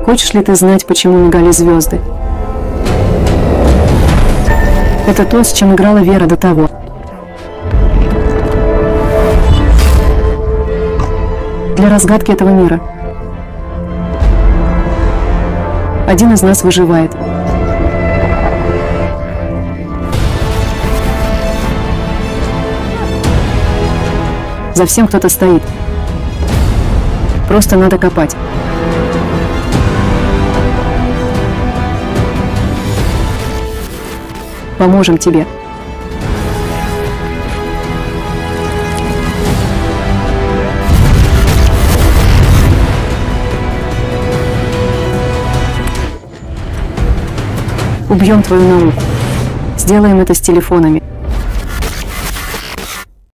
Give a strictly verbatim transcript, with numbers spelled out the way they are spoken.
Хочешь ли ты знать, почему мигали звезды? Это то, с чем играла Вера до того. Для разгадки этого мира один из нас выживает. За всем кто-то стоит. Просто надо копать. Поможем тебе. Убьем твою науку. Сделаем это с телефонами.